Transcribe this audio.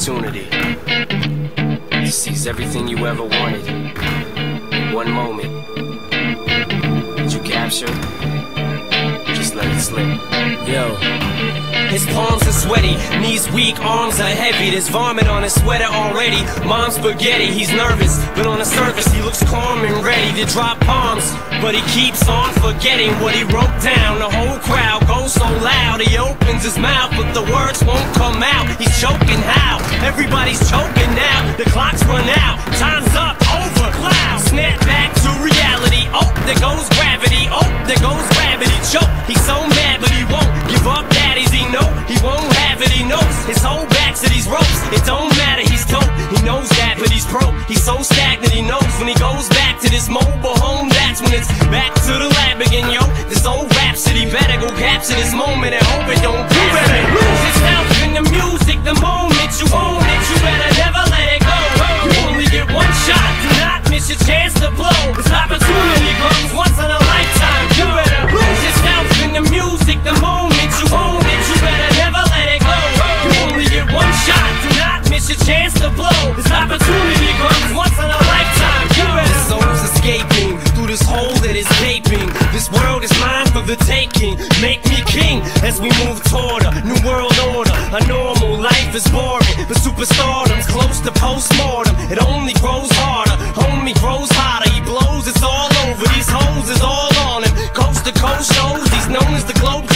opportunity to seize everything you ever wanted in one moment. Did you capture? Just let it slip. Yo. His palms are sweaty, knees weak, arms are heavy. There's vomit on his sweater already. Mom's spaghetti, he's nervous, but on the surface he looks calm and ready to drop bombs. But he keeps on forgetting what he wrote down. The whole crowd goes so loud, he opens his mouth, but the words won't come out. He's choking how? Everybody's choking now. The clock's run out, time's up, over. Cloud, snap back to reality. Oh, there goes gravity. Oh, there goes gravity. Choke, he's so mad, but he won't give up. Daddies, he know he won't have it. He knows his whole back to these ropes. It don't matter, he's dope. He knows that, but he's broke. He's so stagnant, he knows when he goes back to this mobile home. That's when it's back to the lab again, yo. This old rhapsody better go capture this moment and hope it don't. You better lose yourself in the music. The moment you own it, you better never let it go. You only get one shot. Do not miss your chance to blow. This opportunity comes once in a lifetime. You better lose yourself in the music. The moment you own it, you better never let it go. You only get one shot. Do not miss your chance to blow. This opportunity comes once in a lifetime. You better. This soul's escaping through this hole that is gaping. This world is mine for the taking. Make me king as we move toward a new world order. A normal life is boring, but superstardom's close to postmortem. It only grows harder, homie grows hotter. He blows, it's all over. These hoes is all on him. Coast to coast shows, he's known as the globe.